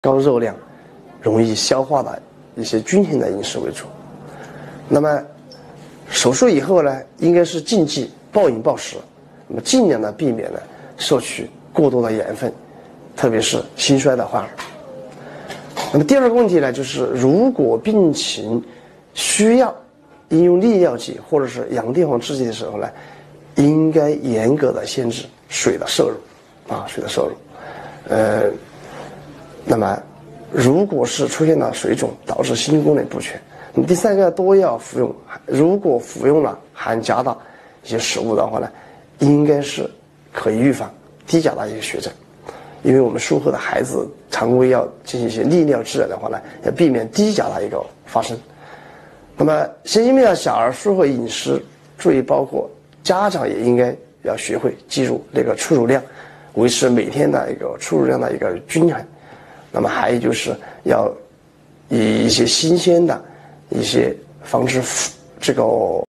高热量、容易消化的一些均衡的饮食为主。那么手术以后呢，应该是禁忌暴饮暴食，那么尽量的避免呢摄取过多的盐分，特别是心衰的患儿。那么第二个问题呢，就是如果病情需要应用利尿剂或者是洋地黄制剂的时候呢，应该严格的限制水的摄入，水的摄入。那么如果是出现了水肿导致心功能不全，那么第三个都要服用。如果服用了含钾的一些食物的话呢，应该是可以预防低钾的一个血症。因为我们术后的孩子常规要进行一些利尿治疗的话呢，要避免低钾的一个发生。那么神经病的小儿术后饮食注意包括，家长也应该要学会记住那个出乳量，维持每天的一个出乳量的一个均衡。那么还有就是要以一些新鲜的一些防止这个